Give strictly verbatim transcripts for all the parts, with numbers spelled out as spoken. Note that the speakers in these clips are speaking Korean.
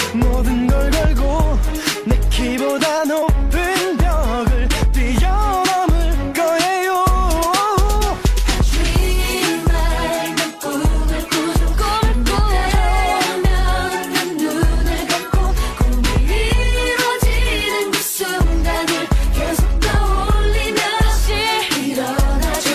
모든 걸 걸고 내 키보다 높은 벽을 뛰어넘을 거예요. 하지만 난 꿈을 꾸죠. 꿈을 꾸면 난 눈을 감고 꿈이 이루어지는 그 순간을 계속 떠올리며 다시 일어나죠.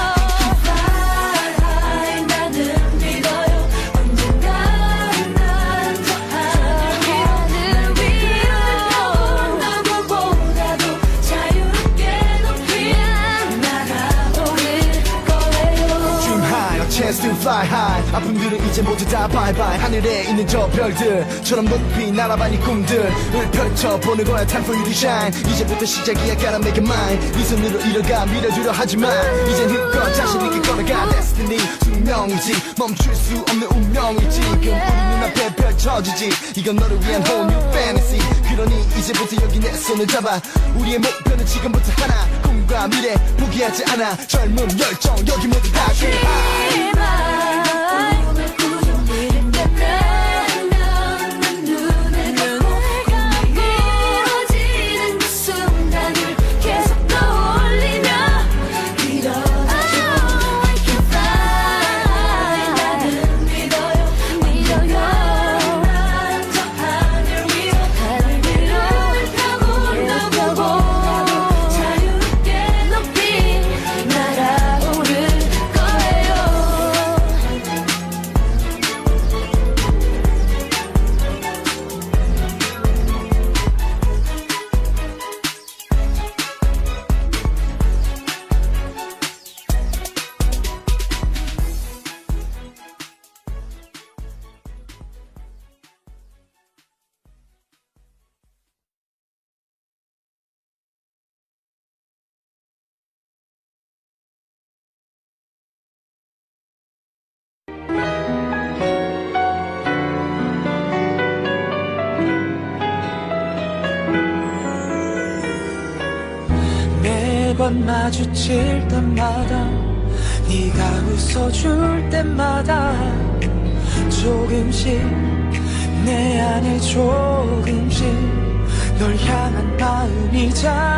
Fly 나는 믿어요. 언젠가 난 저 하늘 위로 누구보다도 자유롭게 높이 날아오를 거예요. Dream high, a chance to fly high. 아픔들은 이제 모두 다 bye bye. 하늘에 있는 저 별들처럼 높이 날아봐 네 꿈들을 펼쳐보는 거야. Time for you to shine. 이제부터 시작이야. Gotta make it mine. 네 손으로 이뤄가 밀어주려 하지만 이젠 힘껏 자신 있게 걸어가. Destiny 숙명이지 멈출 수 없는 운명이지. 지금 우리 눈앞에 펼쳐지지. 이건 너를 위한 whole new fantasy. 그러니 이제부터 여기 내 손을 잡아. 우리의 목표는 지금부터 하나. 꿈과 미래 포기하지 않아. 젊음 열정 여기 모두 다 dream high. 꿈을 꾸죠. 일어나면 난 눈을 감고 꿈이 이루어지는 그 순간을 계속 떠올리며 일어나죠. I can fly 나는 믿어요. 믿어요. 난 저 하늘 위로 하늘 위로 타고 누구보다도 자유롭게 높이 날아오를 거예요. 매번 마주칠 때마다 네가 웃어줄 때마다 조금씩 내 안에 조금씩 널 향한 마음이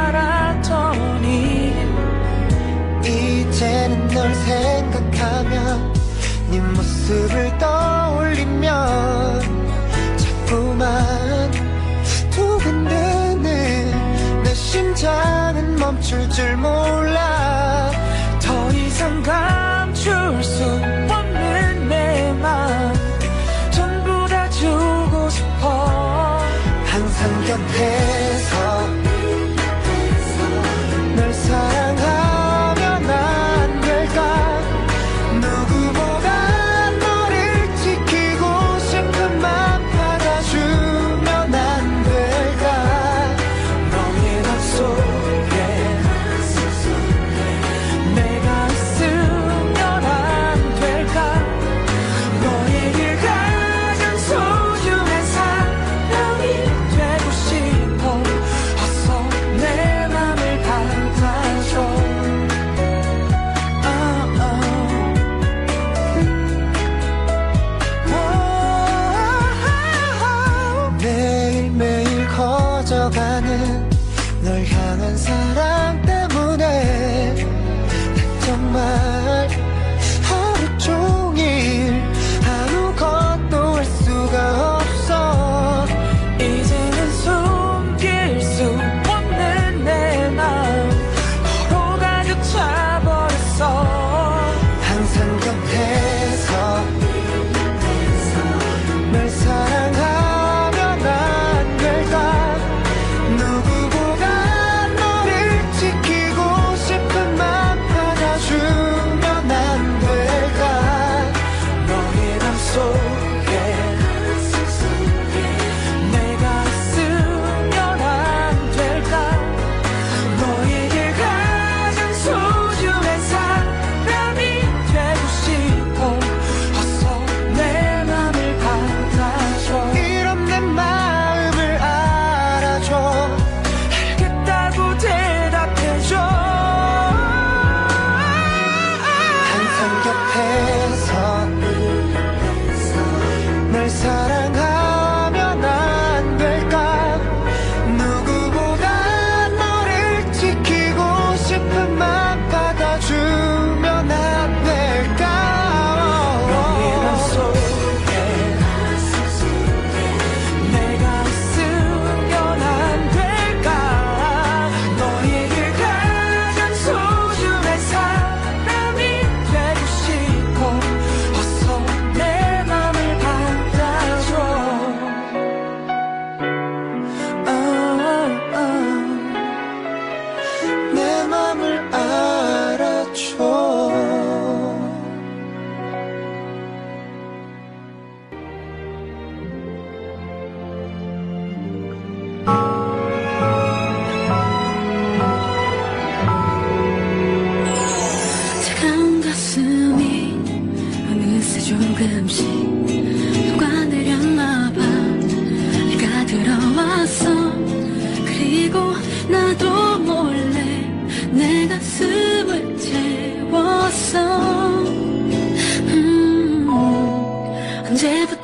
자랐더니 이제는 널 생각하면 네 모습을 떠올리면 자꾸만 두근대는 내 심장은 멈출 줄 몰라. 더 이상 감출 수 없는 내 맘 전부 다 주고 싶어. 항상 곁에서 널 사랑하면 안 될까. 누구보다 너를 지키고 싶은 맘 받아주면 안 될까. 너의 맘속에 내가 있으면 안 될까. 너에게 가장 소중한 사람이 되고 싶어. 어서 내 맘을 받아줘. 아, 아. 오, 매일매일 커져가는 널 향한 사랑 때문에 난 정말 하루 종일 아무것도 할 수가 없어. 이제는 숨길 수 없는 내 마음 너로 가득 차버렸어. 항상 곁에서 널 사랑하면 안 될까. 누구보다 너를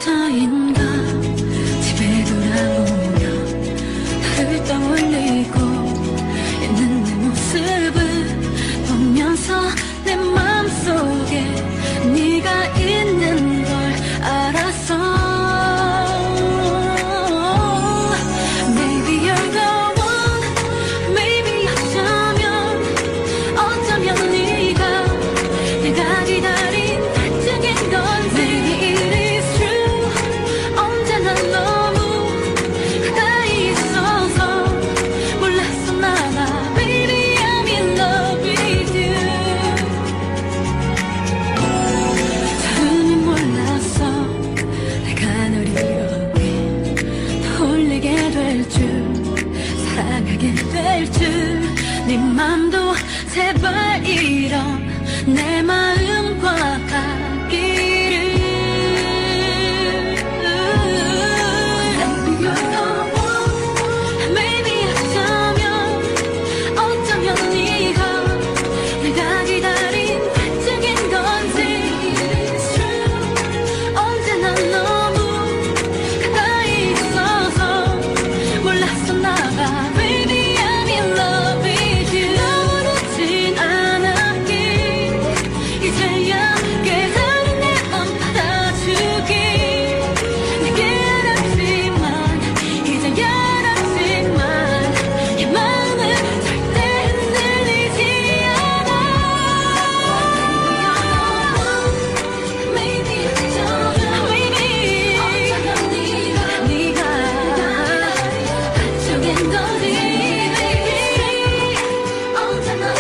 이제부터인가 집에 돌아오면 너를 떠올리고 있는 내 모습을 보면서 내 맘속에 네가 있는 걸 알았어. 네 맘도 제발 이런 내 마음과 같기를. Maybe you're the one, maybe 어쩌면 어쩌면 네가 내가 기다린 발등인 건지. It's true, 언제나 너무 가까이 있어서 몰랐었나 봐. Baby I'm in love with you. 너무렇진 않았기 이제야 깨달은 내 맘 받아주기. 내게 알았지만 이제야 알았지만 이 마음은 절대 흔들리지 않아. Maybe 어쩌면 maybe 어쩌면 네가 네가 한쪽인 거지. 언제나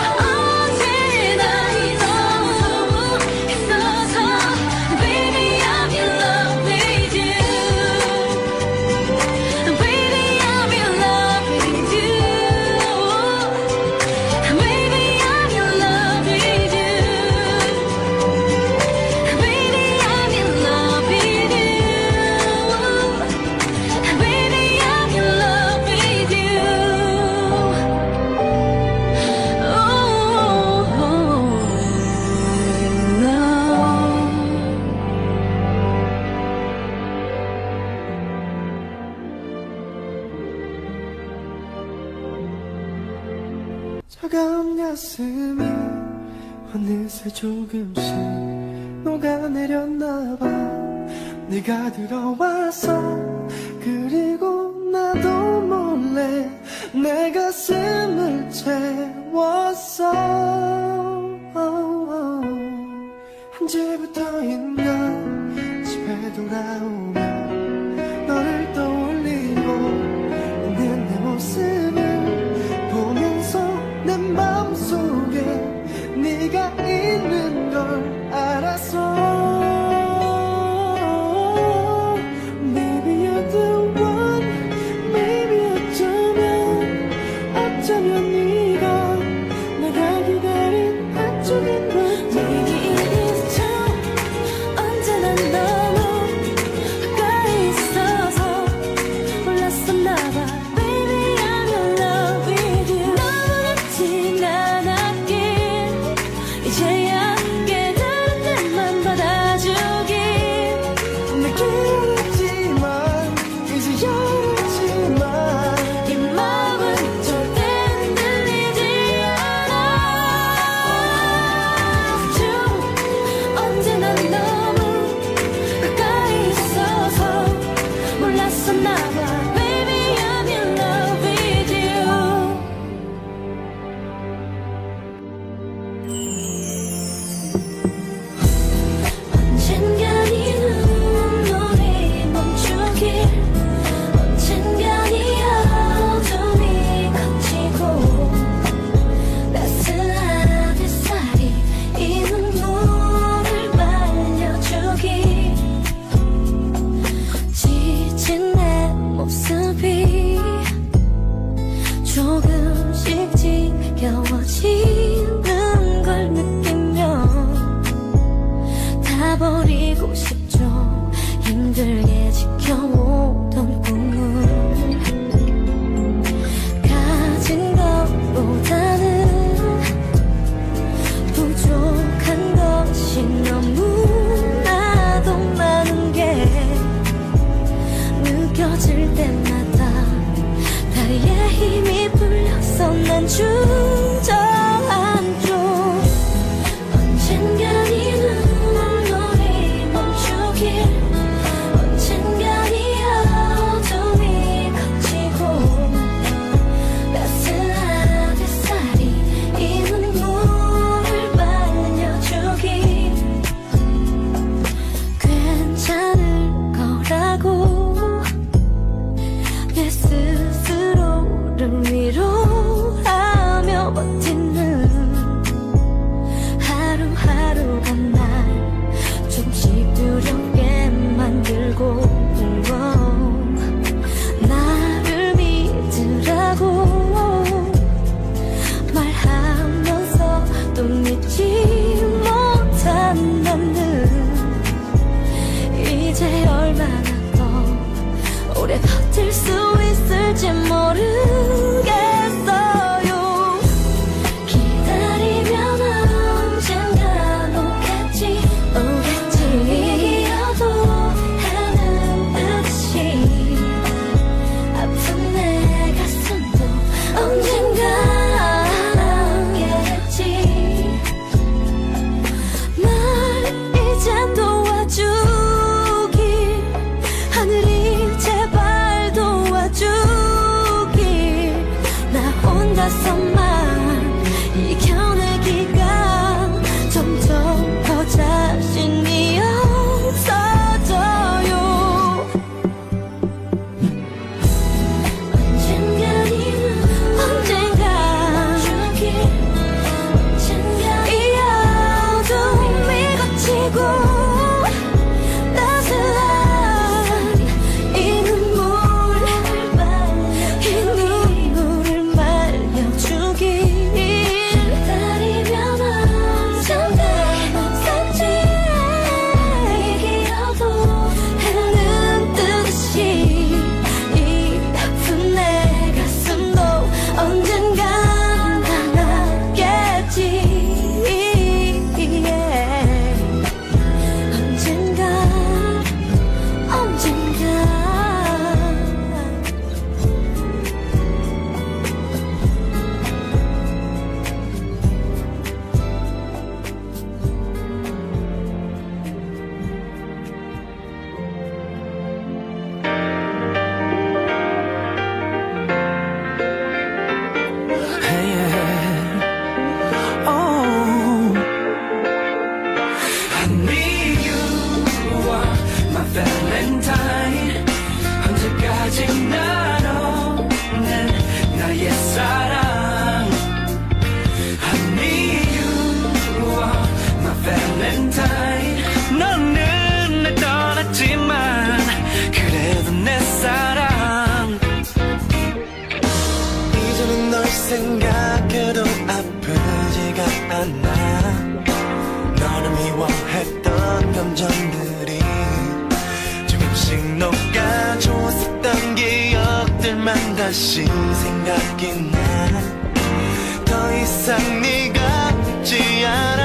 너무 있어서 Baby I'm in love with you. Baby I'm in love with you. Baby I'm in love with you. Baby I'm in love with you. Baby I'm in love with 차가운 가슴이 어느새 조금씩 녹아내렸나봐. 네가 들어와서 그리고 나도 몰래 내 가슴을 채웠어. 언제부터인가 집에 돌아오면 너를 떠올리고 있는 내 모습을 보면서 내 맘속에 네가 있는 걸 알았어. Maybe 때마다 다리에 힘이 풀려서 난 주저앉죠. 언젠가 네 눈물이 멈추길, 언젠가 네 어둠이 걷히고 따스한 햇살이 이 눈물을 말려주길. 괜찮을 거라고 내 스스로를 위로하며 버티는 하루하루가 날 조금씩 두렵게 만들고 나를 믿으라고 말하면서 또 믿지 못한 나는 이제 얼마나 더 오래 버틸 수 있을지 모르겠어요. 기다리면 언젠간 오겠지, 오겠지. 이기려도 하는 듯이 아픈 내 가슴도 언젠간 안겠지. 날 이젠 도와주길, 하늘이 제발 도와주길. 나 혼자서만 이겨내기가 점점 더 자신이 없어져요. 언젠가 니는 언젠가 주길, 언젠가 이 어둠이 걷히고 따스한 이 눈물을 이 눈물을 말려주길. 기다리면 언젠가 오겠지, 이기려도 하는 듯이 이 아픈 내 가슴도 언젠간 안아겠지. 언젠가 언젠가 Oh, I need you are my Valentine. 언제까지 난 없는 나의 사랑. I need you are my Valentine. 너는 날 떠났지만 그래도 내 사랑. 이제는 널 생각해도 아프지가 않아. 너를 미워했던 감정들이 조금씩 녹아줬었던 기억들만 다시 생각이 나. 더 이상 네가 있지 않아.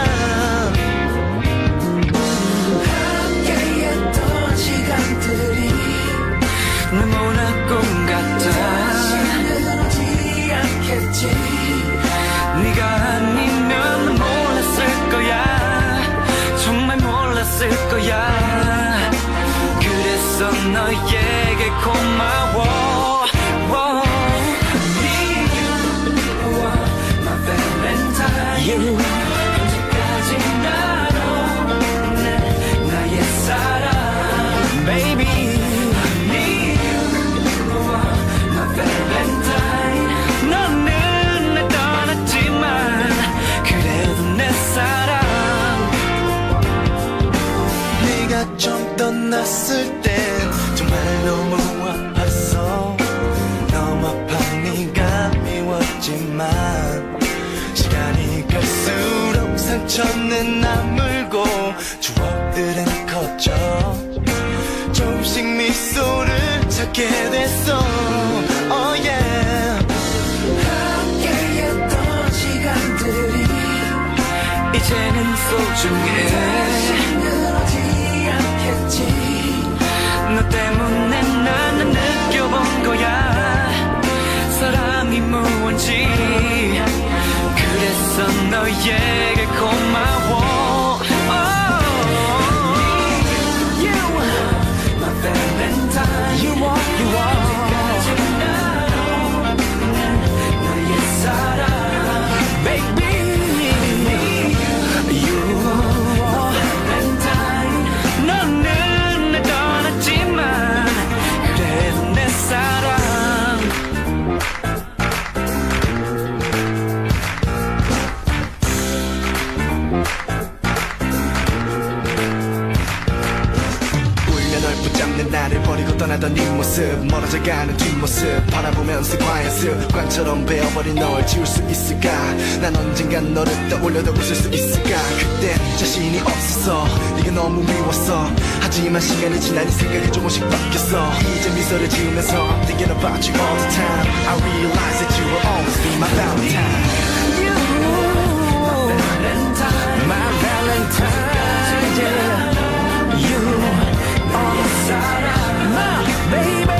함께했던 시간들이 너무나 꿈 같아. 그러지 않겠지. 네가 아니면 난 몰랐을 거야. 정말 몰랐을 거야. 그래서 너에게 고마워. Whoa. I need you are my Valentine. 언제까지 난 없는 나의 사랑. Baby, I need you are my Valentine. 너는 날 떠났지만 그래도 내 사랑. 네가 좀 떠났을 땐 정말 너무 아팠어. 너무 아파 네가 미웠지만 시간이 갈수록 상처는 남물고 추억들은 커져. 조금씩 미소를 찾게 됐어. Oh yeah. 함께했던 시간들이 이제는 소중해. 그러지 않겠지. 너 때문에 나는 느껴본 뒷모습 멀어져가는 뒷모습 바라보면서 과연 습관처럼 배어버린 널 지울 수 있을까 난 언젠간 너를 떠올려도 웃을 수 있을까 그땐 자신이 없었어 네가 너무 미웠어 하지만 시간이 지나 네 생각이 조금씩 바뀌었어 이제 미소를 지으면서 I'm thinking about you all the time I realize that you will always be my Valentine You, my Valentine, yeah. You, all the time, my baby.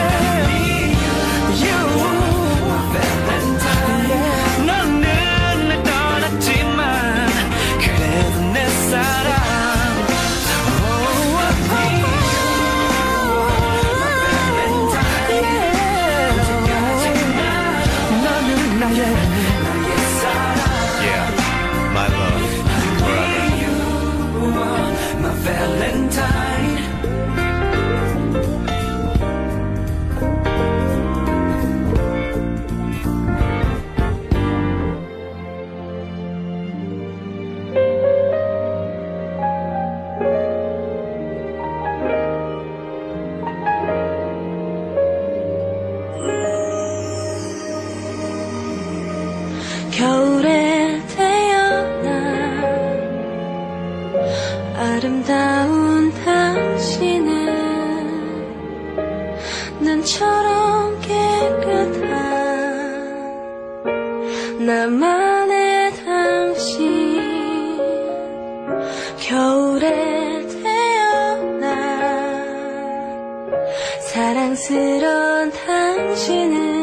You, my Valentine, yeah. 너는 날 떠났지만 그래도 내 사랑. Valentine 겨울에 태어나 아름다운 당신은 눈처럼 깨끗한 나만의 당신 겨울에 태어나 사랑스러운 당신은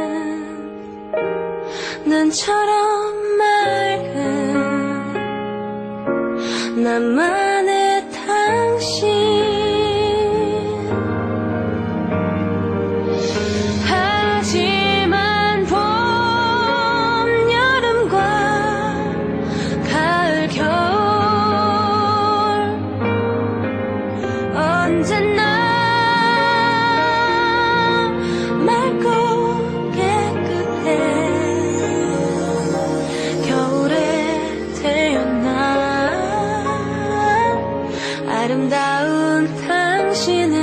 눈처럼 맑은 나만의 당신 하지만 봄, 여름과 가을, 겨울 언제나 맑고 깨끗해 겨울에 태어나 아름다운 당신은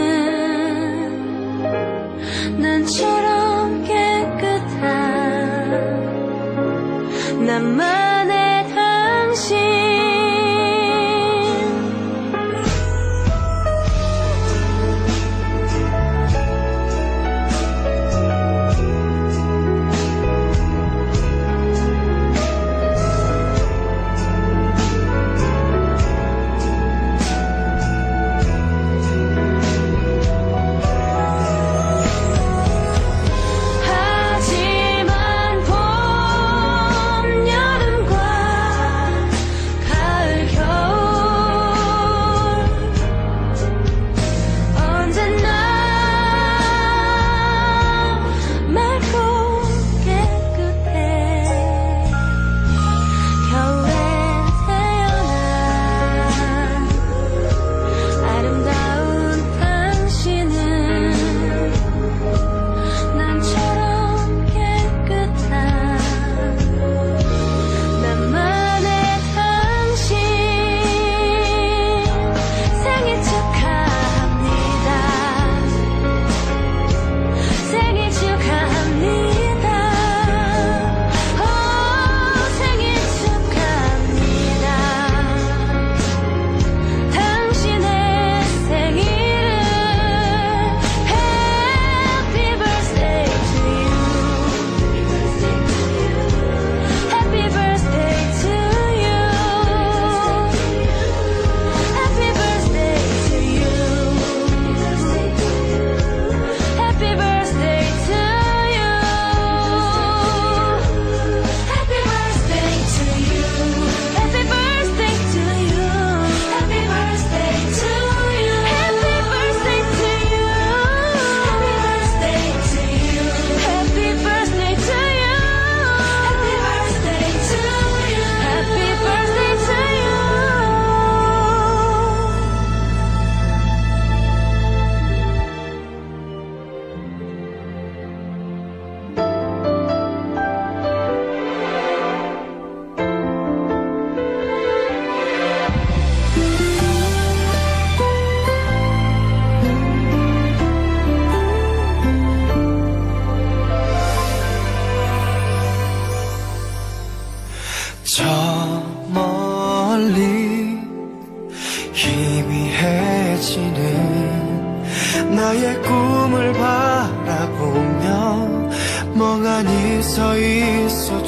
눈처럼 깨끗한 나만의 당신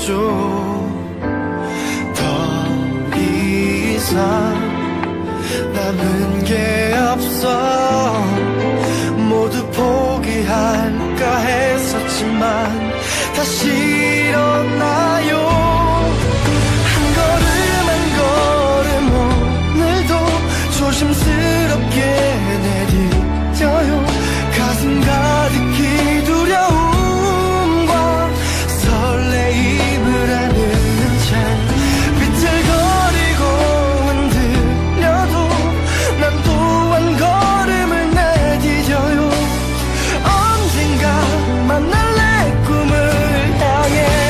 줘. 더 이상 남은 게 없어. 모두 포기할까 했었지만 다시 일어나요. 한 걸음 한 걸음 오늘도 조심스럽게 내딛어요. 가슴 가득히 두려움과 설레임을 안는 채 비틀거리고 흔들려도 난 또 한 걸음을 내딛어요. 언젠가 만날 내 꿈을 향해.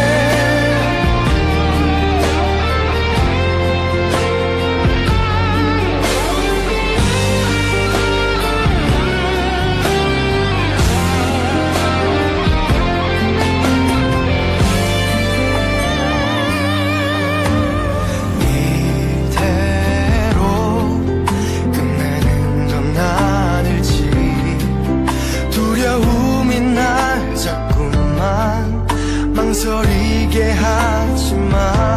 망설이게 하지만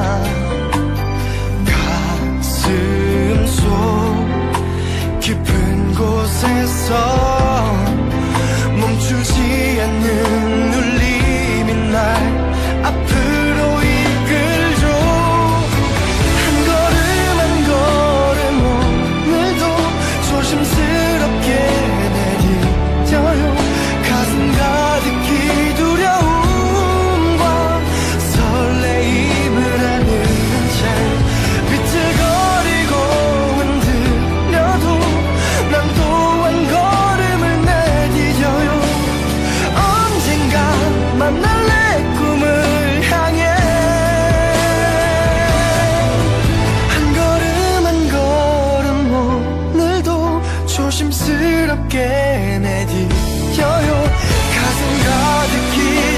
가슴 속 깊은 곳에서 멈추지 않는 울림이 날 앞으로 이끌죠. 한 걸음 한 걸음 오늘도 조심스럽게 내딛어요. 가슴 가득히 두려움 만날 내 꿈을 향해. 한 걸음 한 걸음 오늘도 조심스럽게 내딛어요. 가슴 가득히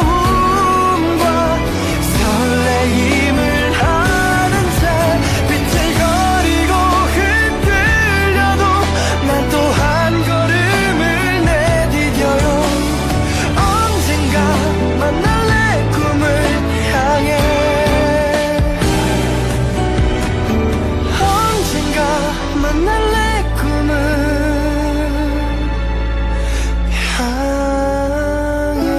두려움과 설레임을 아는 채 비틀거리고 흔들려도 난 또 한 걸음을 내딛어요. 만날 내 꿈을 향해. 언젠가 만날 내 꿈을 향해.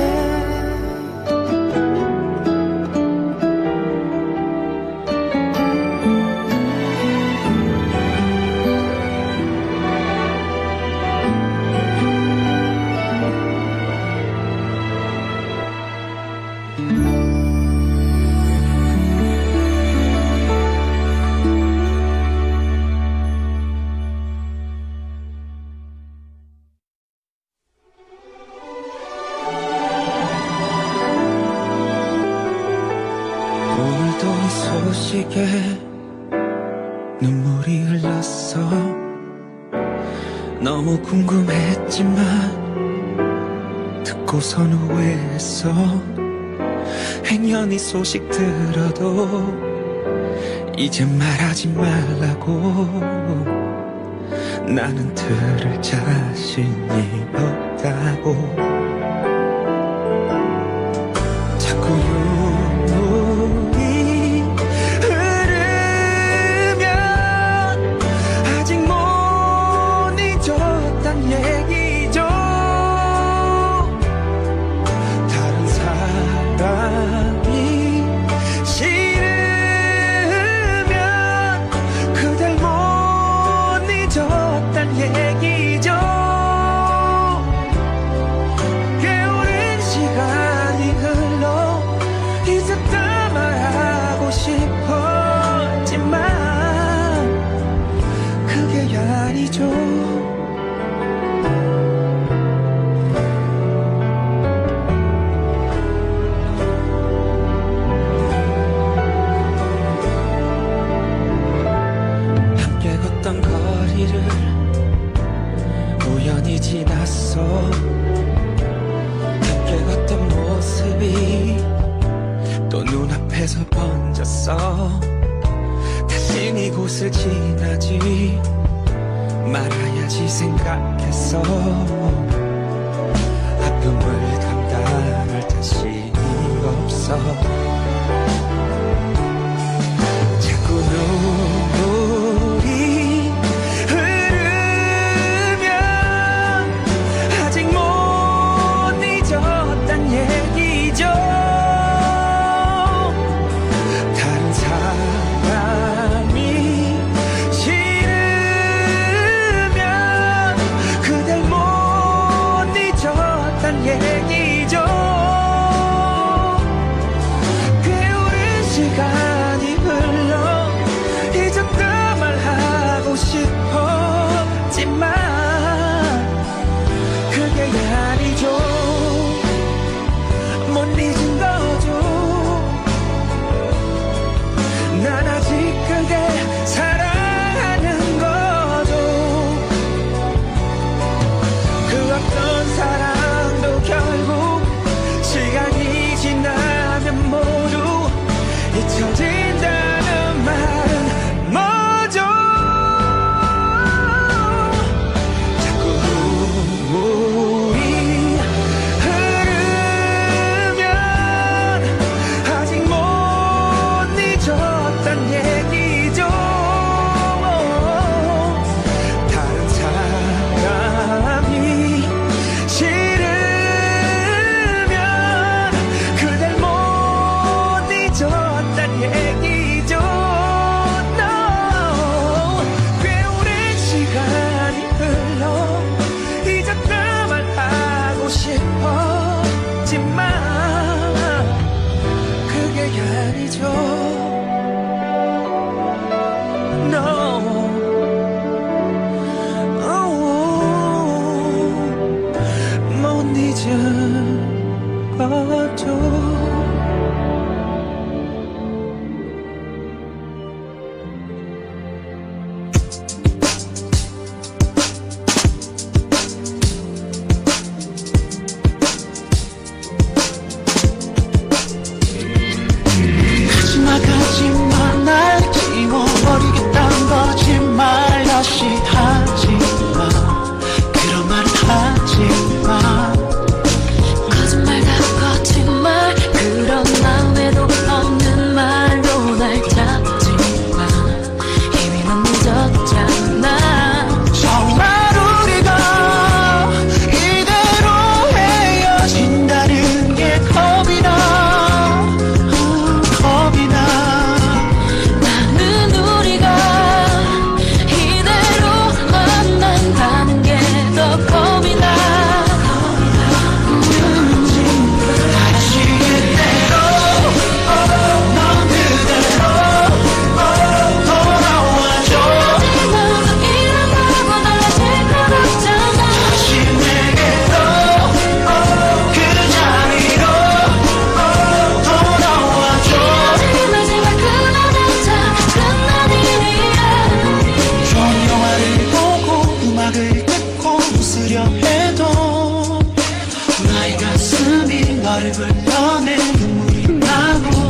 오늘도 이 소식에 눈물이 흘렀어. 너무 궁금했지만 듣고선 후회했어. 행여니 소식 들어도 이제 말하지 말라고. 나는 들을 자신이 없다고. 자꾸 눈물이 흐르면 아직 못 잊었단 얘기죠. 다른 사람이 싫으면 그댈 못 잊었단 얘기죠. 꽤 오랜 시간이 흘러 있었다 말하고 싶었지만 그게 아니죠. 함께 걷던 거리를 우연히 지났어. 함께 걷던 모습이 또 눈앞에서 번졌어. 다신 이곳을 지나지 말아야지 생각했어. 아픔을 감당할 자신이 없어. 싶어도 가지마 날 지워버리겠다는 거짓말 다시 하지마 그런 말은 하지마 거짓말 다 거짓말 그런 마음에도 없는 말로 날 잡지마 이미 넌 늦었잖아 정말 우리가 이대로 헤어진다는 게 겁이 나 너를 불러내 눈물이 나고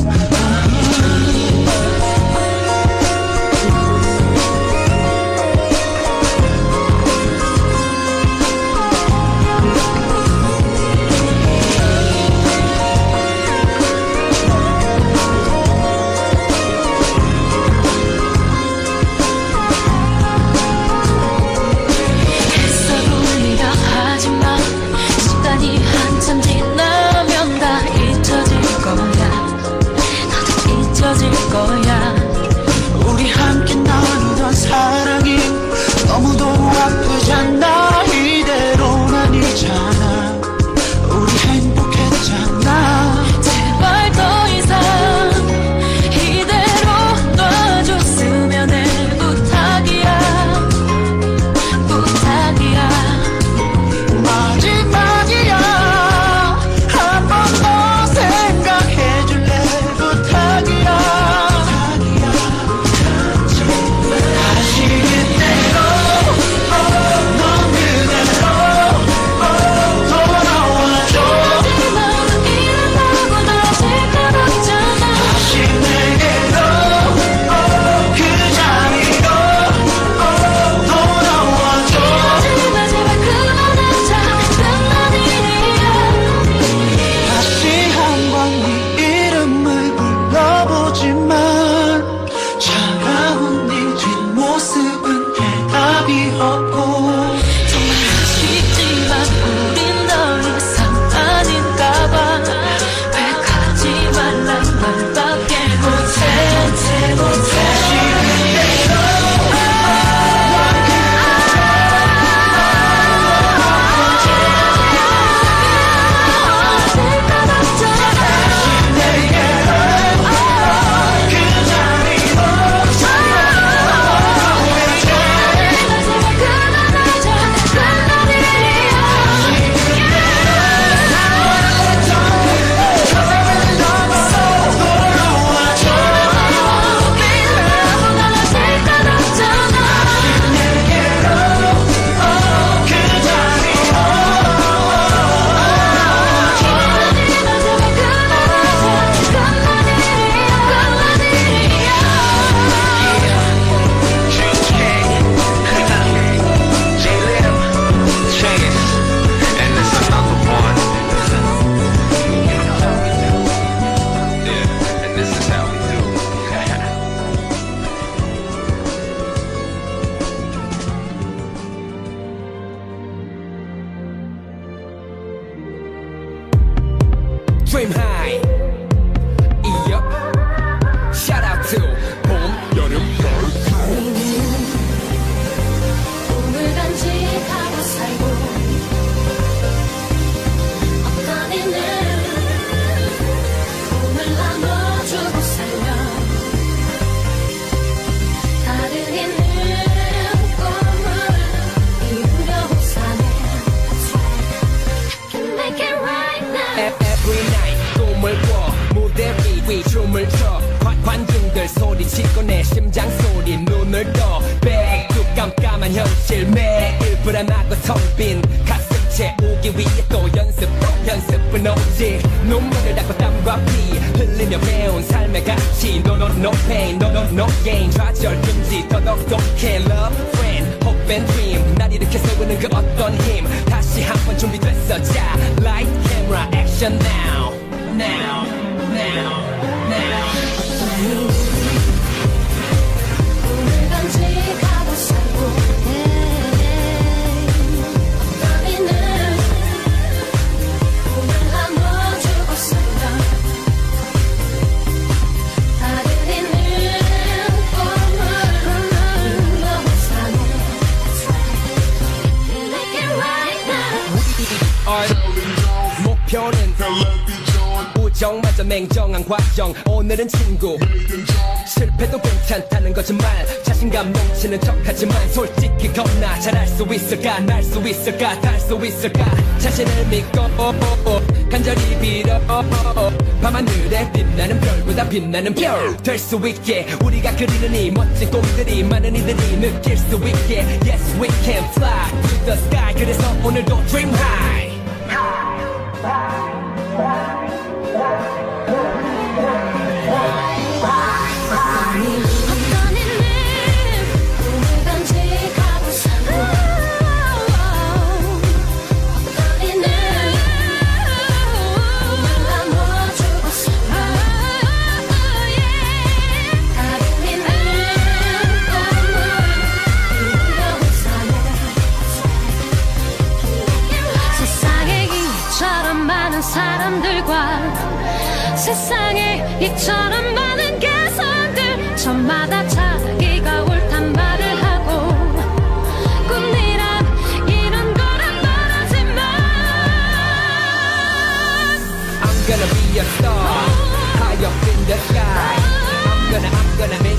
애써 돌리려 하지마 시간이 한참 지나면 다 잊혀질 거야 너도 잊혀질 거야 우리 함께 나누던 사랑이 너무도 아프잖아 이대로는 아니잖아 우리 행복했잖아 제발 더 이상 이대로 놔줬으면 해 부탁이야 부탁이야 마지막이야 한 번 더 생각해줄래 부탁이야 다시 그대로 넌 그대로 돌아와줘 너도 이런다고 널 지켜봤잖아 다시 내게로 그 자리로 돌아와줘 제발 제발 그만하자 끝난 일이야 다시 한번 네 이름을 불러보지만 차가운 네 뒷모습은 해답이 없고 정말 아쉽지만 우린 더 이상 아닌가 봐왜 가지 말란 말밖에 못해 못해 Dream high. Yup. Shout out to 봄, 여름, 겨울. 오늘 간직하고 살고 어떤 이는 오늘 나눠주고 살려 다른 이는 꿈을 이루려고 사네 I can make it right now 텅 빈 가슴 채우기 위해 또 연습 또 연습은 오직 눈물을 닦고 땀과 피 흘리며 배운 삶의 가치 No no no pain no no no gain 좌절 금지 더더욱 독해 Love friend hope and dream 날 일으켜 세우는 그 어떤 힘 다시 한번 준비됐어 자 Light camera action now Now now now 꿈을 간직하고 살고 어린이는 꿈을 나눠주고 살다 다들 있는 꿈을 너무 사네 Make it right now 목표는 우정마저 냉정한 과정 오늘은 친구 실패도 괜찮다는 거짓말 자신감 넘치는 척하지만 솔직히 겁나 잘할 수 있을까 날 수 있을까 달 수 있을까 자신을 믿고 간절히 빌어 밤하늘에 빛나는 별보다 빛나는 별 될 수 있게 우리가 그리는 이 멋진 꿈들이 많은 이들이 느낄 수 있게 Yes we can fly to the sky 그래서 오늘도 dream high 어떤 일은 꿈을 간직하고 살고 어떤 일은 꿈을 나눠주고 살고 다들 있는 꿈을 이루려고 사네 세상에 이처럼 많은 사람들과 세상에 이처럼 많은 개성들 저마다 자기가 옳단 말을 하고 꿈이란 이런 거란 말하지만 I'm gonna be a star high up in the sky I'm gonna I'm gonna make